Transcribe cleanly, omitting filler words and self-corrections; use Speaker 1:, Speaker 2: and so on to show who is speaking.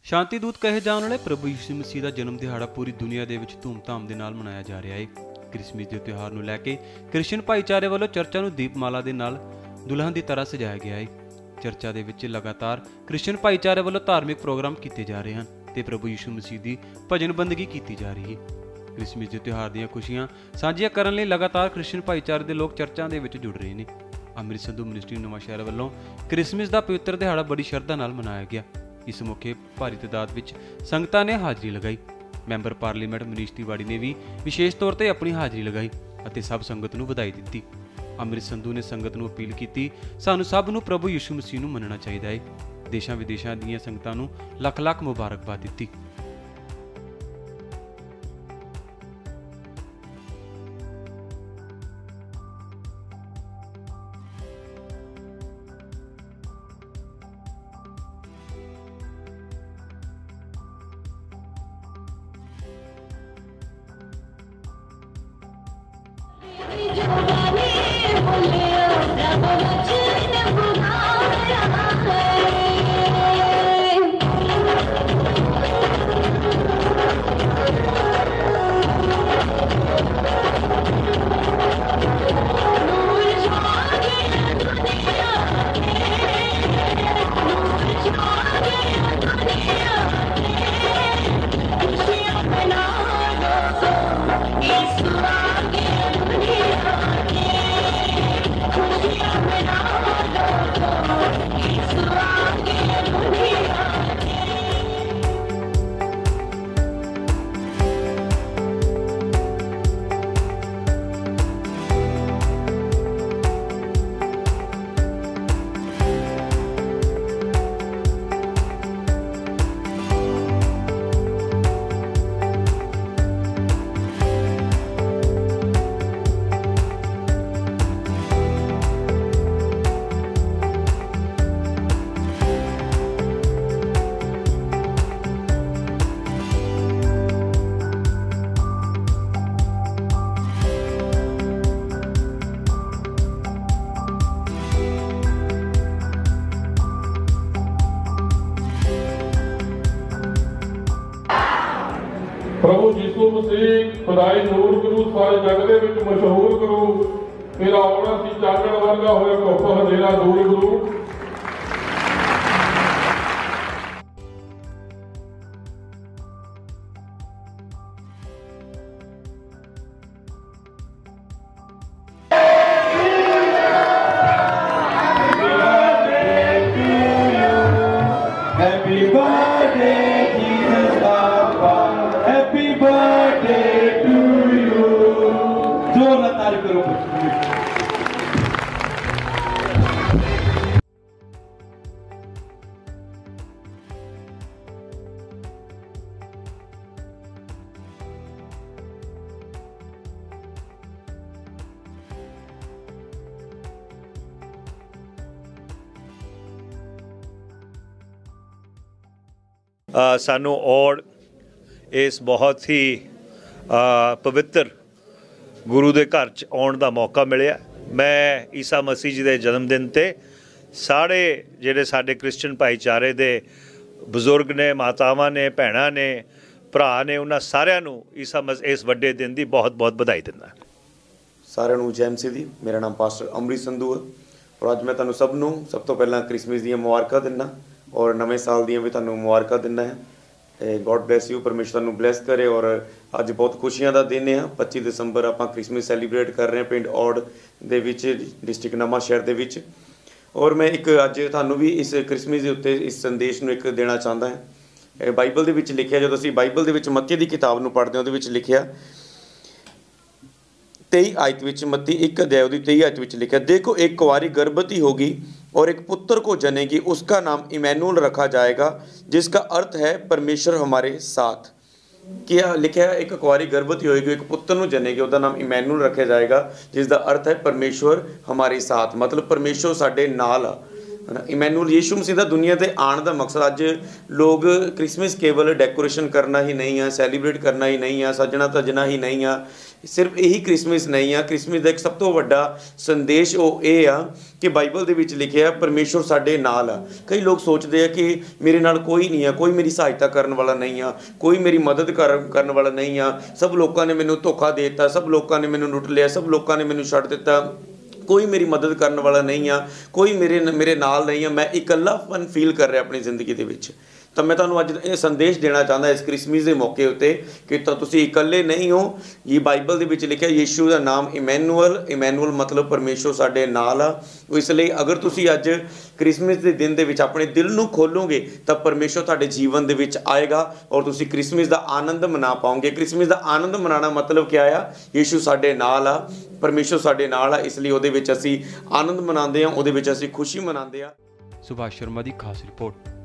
Speaker 1: शांति दूत कहे जाने वाले प्रभु यीशु मसीह का जन्म दिहाड़ा पूरी दुनिया के धूमधाम के नाल मनाया जा रहा है। क्रिसमस के त्यौहार को लैके क्रिश्चियन भाईचारे वालों चर्चा को दीपमाला के नाल दुल्हन की तरह सजाया गया है। चर्चा के विच लगातार क्रिश्चियन भाईचारे वालों धार्मिक प्रोग्राम किए जा रहे हैं तो प्रभु यीशु मसीह की भजन बंदगी की जा रही है। क्रिसमस के त्यौहार दी खुशियां साझियां करने लई लगातार क्रिश्चियन भाईचारे के लोग चर्चा के विच जुड़ रहे हैं। अमृत संधू मिनिस्ट्री नवांशहर वालों क्रिसमस का पवित्र दिहाड़ा बड़ी श्रद्धा नाल मनाया गया। इस मौके भारी तादाद विच संगतां ने हाज़री लगाई। मैंबर पार्लीमेंट मनीष तिवाड़ी ने भी विशेष तौर पर अपनी हाज़री लगाई और सब संगत नूं वधाई दी। अमृत संधू ने संगत नूं अपील की, सानूं सब नूं प्रभु यीशु मसीह नूं मनना चाहिए है। देशां विदेशां दीयां संगतां नूं लख लख मुबारकबाद दी।
Speaker 2: प्रभु यीशु मसीह खुदाई नूर करू, सारे जग दे विच मशहूर करू। मेरा आउणा सी चानण वर्गा होया, धुप हनेरा दूर करू।
Speaker 3: सानू और इस बहुत ही पवित्र गुरु के घर च आउण दा मौका मिलिया। मैं ईसा मसीह जी के जन्मदिन ते सारे जिहड़े साडे क्रिश्चियन भाईचारे दे बजुर्ग ने, मातावां ने, भैणां ने, भरा ने, उन्हां सारिआं नूं इस वड्डे दिन की बहुत बहुत बधाई दिंदा।
Speaker 4: सारिआं नूं जय मसीह दी। मेरा नाम पास्टर अमृत संधू है और अज मैं तुहानूं सब नूं सब तो पहलां क्रिसमस ਦੀਆਂ मुबारकां दिंदा और नवे साल ਦੀਆਂ भी तुहानूं मुबारकां दिंदा है। गॉड ब्लैस यू, परमेश्वर ਨੂੰ ब्लैस करे। और ਅੱਜ बहुत खुशियां ਦਾ ਦਿਨ ਹੈ। 25 ਦਸੰਬਰ ਆਪਾਂ क्रिसमस सैलीब्रेट कर रहे हैं पिंड ਔੜ ਦੇ ਵਿੱਚ, डिस्ट्रिक्ट ਨਵਾਂਸ਼ਹਿਰ ਦੇ ਵਿੱਚ। और मैं एक ਅੱਜ ਤੁਹਾਨੂੰ ਵੀ ਇਸ क्रिसमस ਦੇ ਉੱਤੇ ਇਸ ਸੰਦੇਸ਼ ਨੂੰ ਇੱਕ ਦੇਣਾ ਚਾਹੁੰਦਾ ਹਾਂ। ਬਾਈਬਲ ਦੇ ਵਿੱਚ ਲਿਖਿਆ, ਜਦੋਂ ਅਸੀਂ ਬਾਈਬਲ ਦੇ ਵਿੱਚ ਮੱਤੀ ਦੀ ਕਿਤਾਬ ਨੂੰ ਪੜ੍ਹਦੇ ਹਾਂ ਉਹਦੇ ਵਿੱਚ ਲਿਖਿਆ 23 आयत ਵਿੱਚ, मत्ती 1 अध्याय 23 आयत ਵਿੱਚ लिखा, देखो एक कुंवारी गर्भवती होगी और एक पुत्र को जनेगी, उसका नाम इमैनुअल रखा जाएगा, जिसका अर्थ है परमेश्वर हमारे साथ। क्या लिखा है? एक कुंवारी गर्भवती होगी, एक पुत्र ਨੂੰ जनेगी, ਉਹਦਾ ਨਾਮ ਇਮੈਨੂਅਲ ਰੱਖਿਆ ਜਾਏਗਾ, ਜਿਸ ਦਾ अर्थ है परमेश्वर हमारे साथ। मतलब परमेश्वर ਸਾਡੇ ਨਾਲ ਆ। ਹੈ ਨਾ। ਇਮੈਨੂਅਲ ਯੀਸ਼ੂ ਮਸੀਹ ਦਾ ਦੁਨੀਆ 'ਤੇ ਆਉਣ ਦਾ ਮਕਸਦ, ਅੱਜ ਲੋਕ ਕ੍ਰਿਸਮਸ ਕੇਵਲ ਡੈਕੋਰੇਸ਼ਨ ਕਰਨਾ ਹੀ ਨਹੀਂ ਆ, ਸੈਲੀਬ੍ਰੇਟ ਕਰਨਾ ਹੀ ਨਹੀਂ ਆ, ਸੱਜਣਾ ਧੱਜਣਾ ਹੀ ਨਹੀਂ ਆ, ਸਿਰਫ ਇਹੀ ਕ੍ਰਿਸਮਸ ਨਹੀਂ ਆ। ਕ੍ਰਿਸਮਸ ਦਾ ਇੱਕ ਸਭ ਤੋਂ ਵੱਡਾ ਸੰਦੇਸ਼ ਉਹ ਇਹ ਆ ਕਿ ਬਾਈਬਲ ਦੇ ਵਿੱਚ ਲਿਖਿਆ ਪਰਮੇਸ਼ਵਰ ਸਾਡੇ ਨਾਲ ਆ। ਕਈ ਲੋਕ ਸੋਚਦੇ ਆ ਕਿ ਮੇਰੇ ਨਾਲ ਕੋਈ ਨਹੀਂ ਆ, ਕੋਈ ਮੇਰੀ ਸਹਾਇਤਾ ਕਰਨ ਵਾਲਾ ਨਹੀਂ ਆ, ਕੋਈ ਮੇਰੀ ਮਦਦ ਕਰਨ ਵਾਲਾ ਨਹੀਂ ਆ, ਸਭ ਲੋਕਾਂ ਨੇ ਮੈਨੂੰ ਧੋਖਾ ਦੇ ਦਿੱਤਾ, ਸਭ ਲੋਕਾਂ ਨੇ ਮੈਨੂੰ ਲੁੱਟ ਲਿਆ, ਸਭ ਲੋਕਾਂ ਨੇ ਮੈਨੂੰ ਛੱਡ ਦਿੱਤਾ, ਕੋਈ ਮੇਰੀ ਮਦਦ ਕਰਨ ਵਾਲਾ ਨਹੀਂ ਆ, ਕੋਈ ਮੇਰੇ ਨਾਲ ਨਹੀਂ ਆ, ਮੈਂ ਇਕੱਲਾਪਨ ਫੀਲ ਕਰ ਰਿਹਾ ਆਪਣੀ ਜ਼ਿੰਦਗੀ ਦੇ ਵਿੱਚ। ਤਾਂ ਮੈਂ ਤੁਹਾਨੂੰ ਅੱਜ ਇਹ ਸੰਦੇਸ਼ ਦੇਣਾ ਚਾਹੁੰਦਾ ਇਸ ਕ੍ਰਿਸਮਸ ਦੇ ਮੌਕੇ ਉੱਤੇ ਕਿ ਤਾਂ ਤੁਸੀਂ ਇਕੱਲੇ ਨਹੀਂ ਹੋ। ਇਹ ਬਾਈਬਲ ਦੇ ਵਿੱਚ ਲਿਖਿਆ ਯੀਸ਼ੂ ਦਾ ਨਾਮ ਇਮੈਨੂਅਲ ਮਤਲਬ ਪਰਮੇਸ਼ਵਰ ਸਾਡੇ ਨਾਲ ਆ। ਇਸ ਲਈ ਅਗਰ ਤੁਸੀਂ ਅੱਜ ਕ੍ਰਿਸਮਸ ਦੇ ਦਿਨ ਦੇ ਵਿੱਚ ਆਪਣੇ ਦਿਲ ਨੂੰ ਖੋਲੋਗੇ ਤਾਂ ਪਰਮੇਸ਼ਵਰ ਤੁਹਾਡੇ ਜੀਵਨ ਦੇ ਵਿੱਚ ਆਏਗਾ ਔਰ ਤੁਸੀਂ ਕ੍ਰਿਸਮਸ ਦਾ ਆਨੰਦ ਮਨਾ ਪਾਓਗੇ। ਕ੍ਰਿਸਮਸ ਦਾ ਆਨੰਦ ਮਨਾਉਣਾ ਮਤਲਬ ਕਿਆ ਆ? ਯੀਸ਼ੂ ਸਾਡੇ ਨਾਲ ਆ, ਪਰਮੇਸ਼ਵਰ ਸਾਡੇ ਨਾਲ ਆ, ਇਸ ਲਈ ਉਹਦੇ ਵਿੱਚ ਅਸੀਂ ਆਨੰਦ ਮਨਾਉਂਦੇ ਹਾਂ, ਉਹਦੇ ਵਿੱਚ ਅਸੀਂ ਖੁਸ਼ੀ ਮਨਾਉਂਦੇ ਹਾਂ।
Speaker 1: ਸੁਭਾਸ਼ ਸ਼ਰਮਾ ਦੀ ਖਾਸ ਰਿਪੋਰਟ।